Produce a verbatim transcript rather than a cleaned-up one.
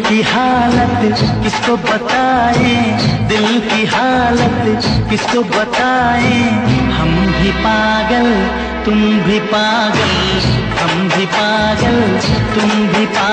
की हालत किसको बताए, दिल की हालत किसको बताए। हम भी पागल तुम भी पागल, हम भी पागल तुम भी पागल।